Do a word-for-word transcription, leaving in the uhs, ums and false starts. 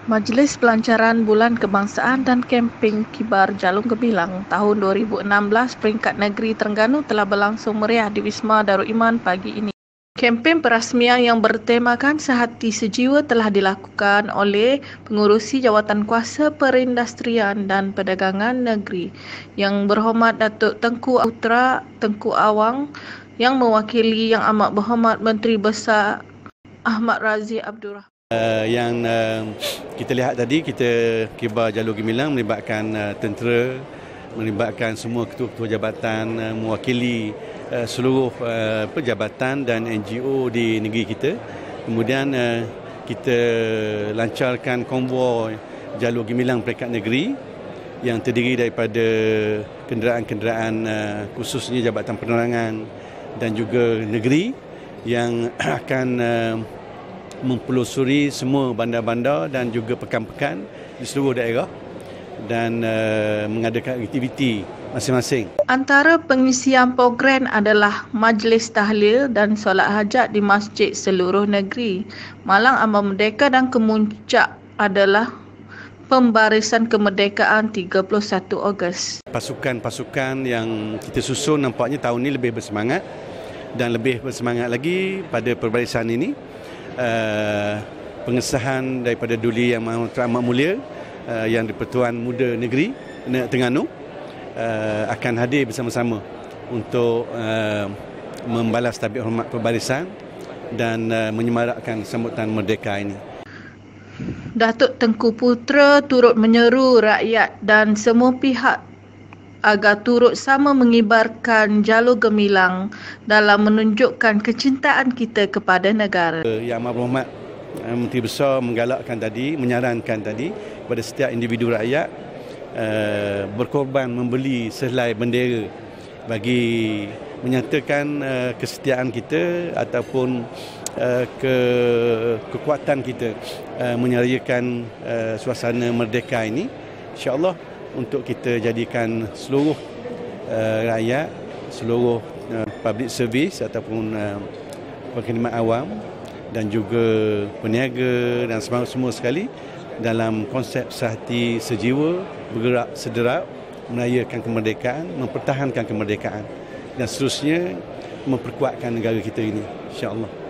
Majlis Pelancaran Bulan Kebangsaan dan Kemping Kibar Jalung Gemilang tahun dua ribu enam belas peringkat negeri Terengganu telah berlangsung meriah di Wisma Darul Iman pagi ini. Kempen perasmian yang bertemakan Sehati Sejiwa telah dilakukan oleh pengurusi Jawatan Kuasa Perindustrian dan Perdagangan Negeri Yang Berhormat Datuk Tengku Putra Tengku Awang, yang mewakili Yang Amat Berhormat Menteri Besar Ahmad Razif Abdul Rahman. Uh, yang uh, kita lihat tadi, kita Kibar Jalur Gemilang melibatkan uh, tentera, melibatkan semua ketua-ketua jabatan, uh, mewakili uh, seluruh uh, pejabatan dan N G O di negeri kita. Kemudian uh, kita lancarkan konvoi Jalur Gemilang peringkat negeri yang terdiri daripada kenderaan-kenderaan uh, khususnya Jabatan Penerangan dan juga negeri yang akan uh, mempelusuri semua bandar-bandar dan juga pekan-pekan di seluruh daerah dan uh, mengadakan aktiviti masing-masing. Antara pengisian program adalah majlis tahlil dan solat hajat di masjid seluruh negeri. Malang Ambang Merdeka dan kemuncak adalah pembarisan kemerdekaan tiga puluh satu Ogos. Pasukan-pasukan yang kita susun nampaknya tahun ini lebih bersemangat dan lebih bersemangat lagi pada perbarisan ini. Uh, pengesahan daripada Duli Yang Amat Mulia uh, yang di-Pertuan Muda Negeri Terengganu uh, akan hadir bersama-sama untuk uh, membalas tabik hormat perbarisan dan uh, menyemarakkan sambutan merdeka ini. Datuk Tengku Putra turut menyeru rakyat dan semua pihak agar turut sama mengibarkan jalur gemilang dalam menunjukkan kecintaan kita kepada negara. Yang Amat Berhormat Menteri Besar menggalakkan tadi, menyarankan tadi kepada setiap individu rakyat uh, berkorban membeli sehelai bendera bagi menyatakan uh, kesetiaan kita ataupun uh, ke kekuatan kita uh, menyeriakan uh, suasana merdeka ini. InsyaAllah untuk kita jadikan seluruh uh, rakyat, seluruh uh, public service ataupun uh, perkhidmat awam dan juga peniaga dan semua, semua sekali dalam konsep sehati sejiwa, bergerak sederap, merayakan kemerdekaan, mempertahankan kemerdekaan dan seterusnya memperkuatkan negara kita ini, insya-Allah.